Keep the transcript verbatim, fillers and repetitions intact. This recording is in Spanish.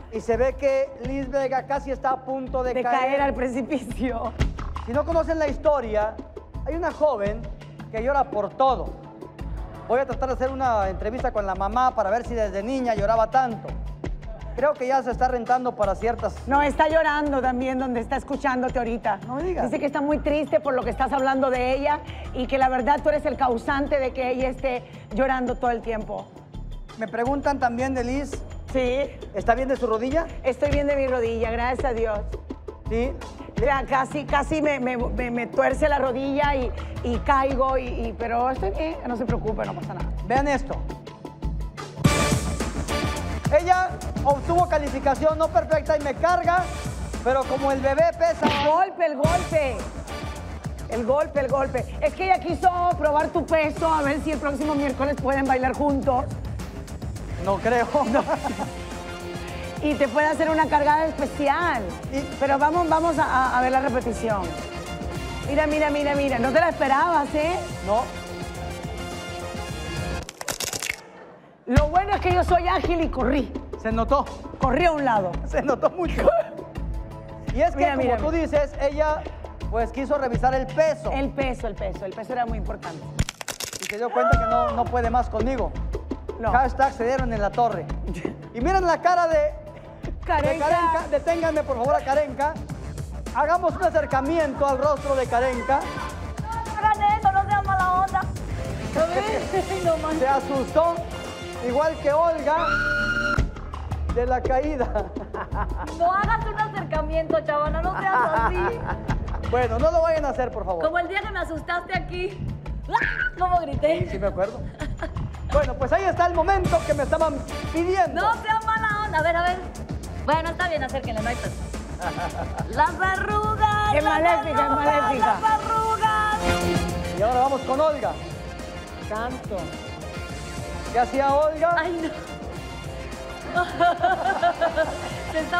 Y se ve que Liz Vega casi está a punto de, De caer. caer al precipicio. Si no conocen la historia, hay una joven que llora por todo. Voy a tratar de hacer una entrevista con la mamá para ver si desde niña lloraba tanto. Creo que ya se está rentando para ciertas... No, está llorando también donde está escuchándote ahorita. No me digas. Dice que está muy triste por lo que estás hablando de ella y que la verdad tú eres el causante de que ella esté llorando todo el tiempo. Me preguntan también de Liz. Sí. ¿Está bien de su rodilla? Estoy bien de mi rodilla, gracias a Dios. Sí. Ya casi, casi me, me, me, me tuerce la rodilla y, y caigo, y, y, pero estoy bien, no se preocupe, no pasa nada. Vean esto. Ella obtuvo calificación no perfecta y me carga, pero como el bebé pesa... El golpe, el golpe. El golpe, el golpe. Es que ella quiso probar tu peso, a ver si el próximo miércoles pueden bailar juntos. No creo. No. Y te puede hacer una cargada especial. Y- Pero vamos, vamos a, a ver la repetición. Mira, mira, mira, mira. No te la esperabas, ¿eh? No. Lo bueno es que yo soy ágil y corrí. Se notó. Corrí a un lado. Se notó mucho. Y es que, Mira, como mira, tú mira. dices, ella pues quiso revisar el peso. El peso, el peso. El peso era muy importante. Y se dio cuenta que no, no puede más conmigo. No. Hashtag se dieron en la torre. Y miren la cara de... de Carenca. Karenka. Deténganme, por favor, a Karenka. Hagamos un acercamiento al rostro de Karenka. Hagan eso, no sean mala onda. No manches. Se asustó, igual que Olga, de la caída. No hagas un acercamiento, chavana, no seas así. Bueno, no lo vayan a hacer, por favor. Como el día que me asustaste aquí. ¡Ah! ¿Cómo grité? Sí, sí me acuerdo. Bueno, pues ahí está el momento que me estaban pidiendo. No sean mala onda. A ver, a ver. Bueno, está bien, acérquenle, no hay peso. Las arrugas. Es las maléfica, es arrugas, maléfica. Las arrugas. Y ahora vamos con Olga. Santo. ¿Qué hacía Olga? Ay, no. Se está